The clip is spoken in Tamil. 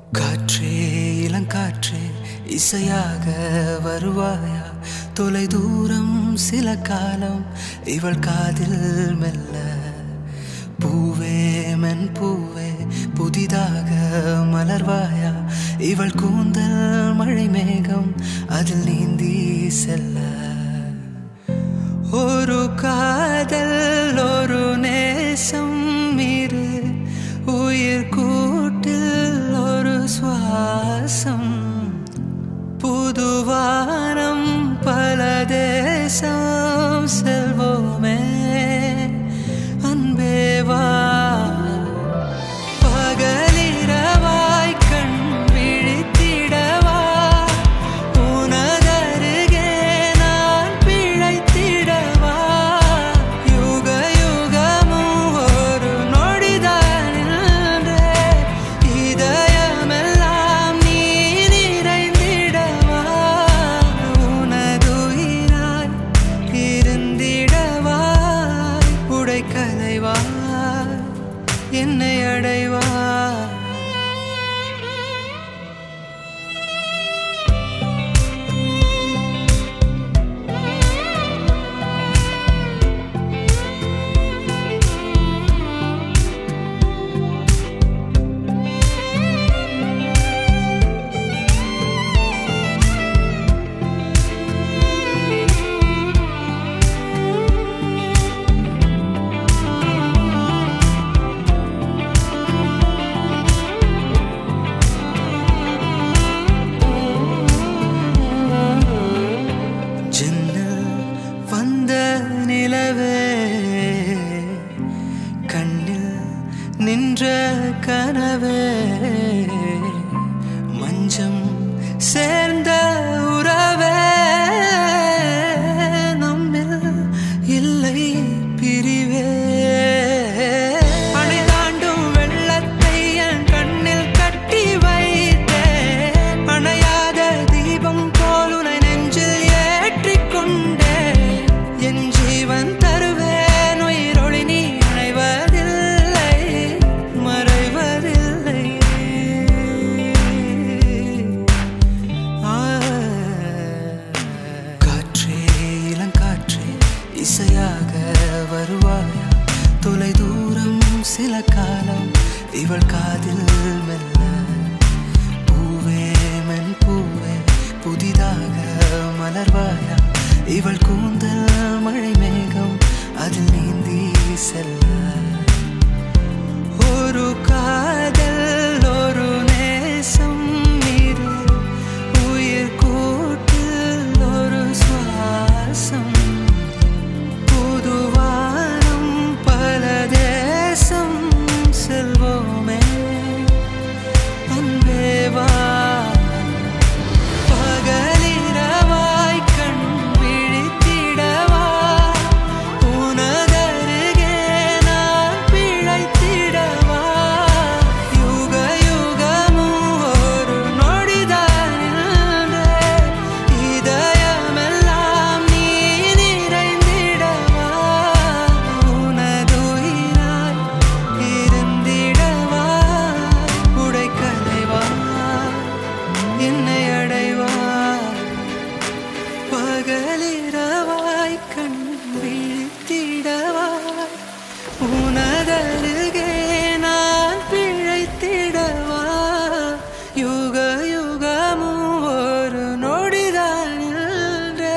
காற்றே இளங்காற்றே இசையாக வருவாயா? தொலை தூரம் சில காலம் இவள் காதில் மெல்ல. பூவே மென் பூவே புதிதாக மலர்வாயா? இவள் கூந்தல் மழை மேகம் அதில் நீந்தி செல்ல. ஒரு காதல் ஒரு நேசம் இரு உயிர் கூட்டில் ஒரு சுவாசம். புதுவானம் பல தேசம் செல்வோமே அன்பேவா. பகலிரவாய் கண் விழித்திடவா? உனதருகே நான் பிழைத்திடவா? யுக யுகமும் ஒரு நொடிதான் நின்றே இதயமெல்லாம் நீ நிறைந்திடவா? உனதுயிராய் இருந்திடவா? உடைக்கலைவா என்னை அடைவா? நிலவே கண்ணில் நின்ற கனவே மஞ்சம் சேர்ந்த உறவே நம்மில் இல்லை பிரிவே. அணை தாண்டும் வெள்ளத்தை என் கண்ணில் கட்டி வைத்தேன். அணையாத தீபம் போல் உனை நெஞ்சில் ஏற்றிக்கொண்டே என் ஜீவன் தருவேன். உயிரொளி நீ அணைவதில்லை மறைவதில்லை. காற்றே இளங்காற்றே இசையாக வருவாயா? தொலை தூரம் சில காலம் இவள் காதில் மெல்ல. பூவே மென் பூவே புதிதாக மலர்வாயா? இவள் கூந்தல் மழை மேகம் அதில் நீந்தி செல்ல. ஒரு காதல் ஒரு நேசம் இரு உயிர் கூட்டில் ஒரு சுவாசம். புதுவானம் பல தேசம் செல்வோமே அன்பேவா. பகலிரவாய் கண் விழித்திடவா? உனதருகே நான் பிழைத்திடவா? யுக யுகமும் ஒரு நொடிதான் நின்றே இதயமெல்லாம் நீ நிறைந்திடவா? உனதுயிராய் இருந்திடவா? உடைக்கலைவா என்னை அடைவா? பகலிரவாய் கண் விழித்திடவா? உனதருகே நான் பிழைத்திடவா? யுக யுகமும் ஒரு நொடிதான் நின்றே.